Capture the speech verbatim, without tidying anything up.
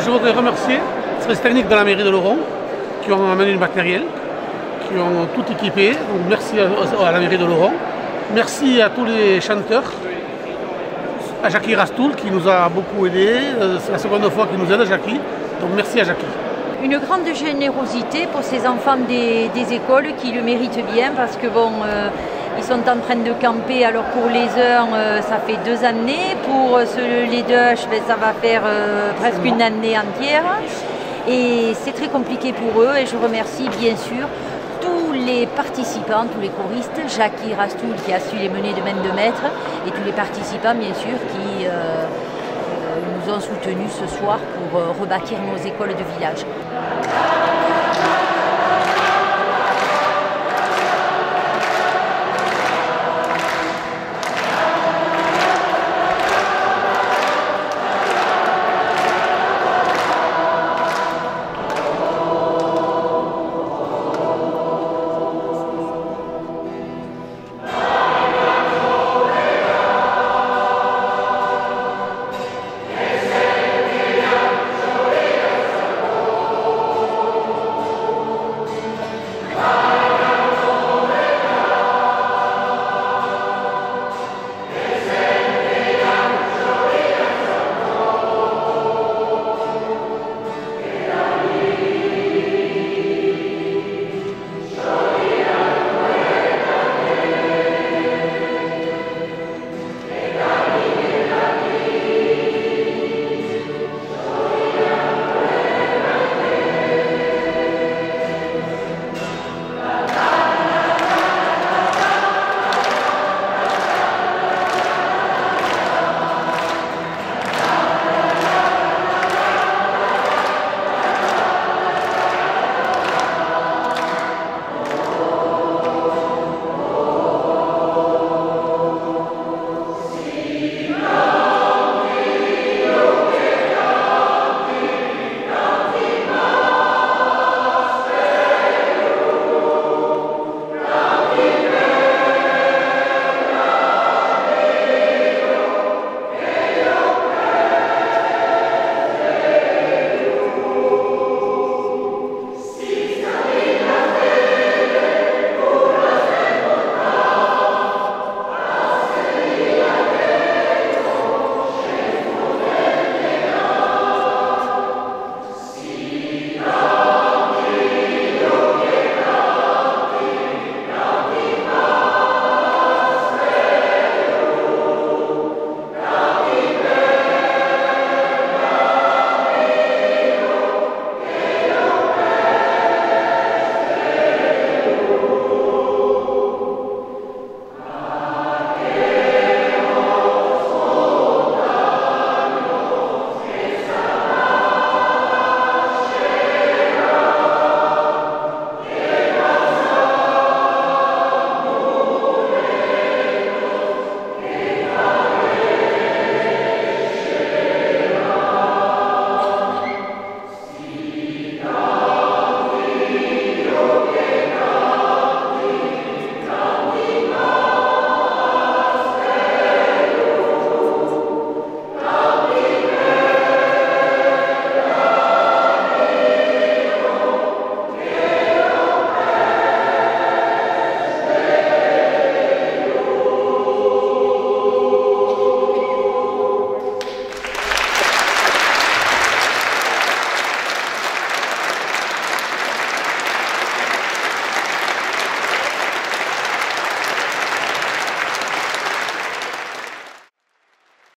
je voudrais remercier les services techniques de la mairie de Laurent qui ont amené du matériel, qui ont tout équipé. Donc merci à, à la mairie de Laurent. Merci à tous les chanteurs, à Jackie Rastoul qui nous a beaucoup aidé. C'est la seconde fois qu'il nous aide, Jackie. Donc merci à Jackie. Une grande générosité pour ces enfants des, des écoles qui le méritent bien parce que bon, euh, ils sont en train de camper. Alors pour les uns, euh, ça fait deux années. Pour ceux, les deux, ben, ça va faire euh, presque une année entière. Et c'est très compliqué pour eux. Et je remercie bien sûr tous les participants, tous les choristes, Jackie Rastoul qui a su les mener de main de maître et tous les participants bien sûr qui euh, nous ont soutenus ce soir pour rebâtir nos écoles de village.